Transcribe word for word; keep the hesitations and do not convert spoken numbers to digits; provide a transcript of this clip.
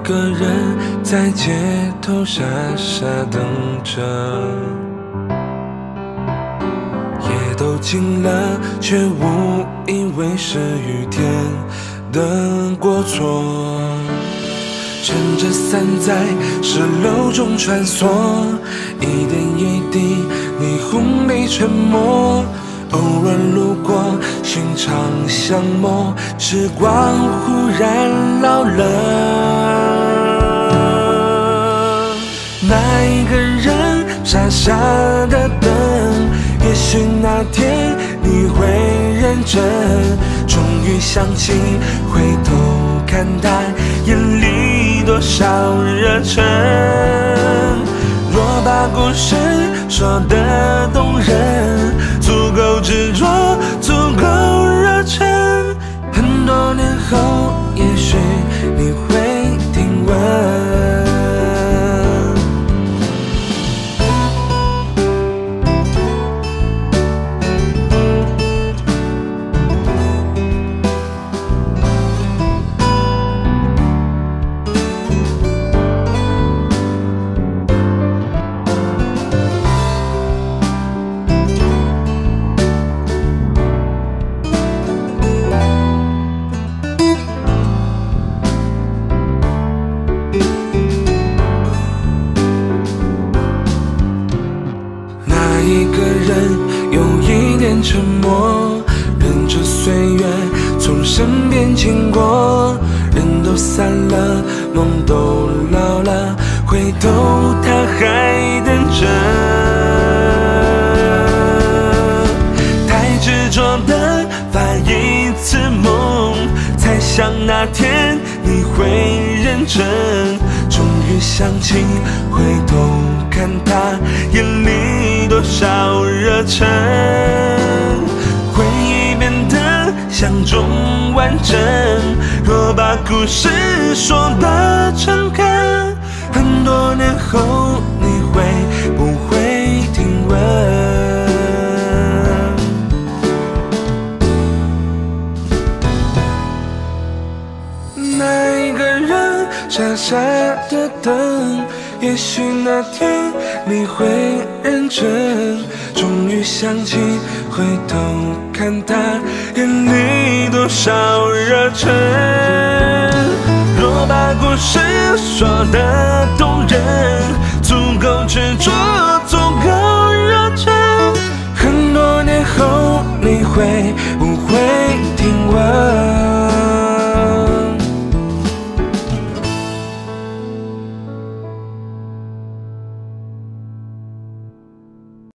个人在街头傻傻等着，夜都静了，却误以为是雨天的过错。撑着伞在石榴中穿梭，一点一滴霓虹里沉没。偶尔路过，寻常相陌，时光忽然老了。那一个人傻傻的等，也许那天你会认真。终于想起，回头看他眼里多少热忱。若把故事说得动人，足够执着，足够热忱，很多年后，也许你会听闻。一个人有一点沉默，任着岁月从身边经过。人都散了，梦都老了，回头他还等着。太执着的发一次梦，才想那天你会认真。终于想起，回头看他眼里多少热忱，回忆变得像种完整。若把故事说得诚恳，很多年后你会不会听闻？那一个人傻傻的等，也许那天你会认真。终于想起，回头看他眼里多少热忱。若把故事说得动人，足够执着，足够热忱，很多年后你会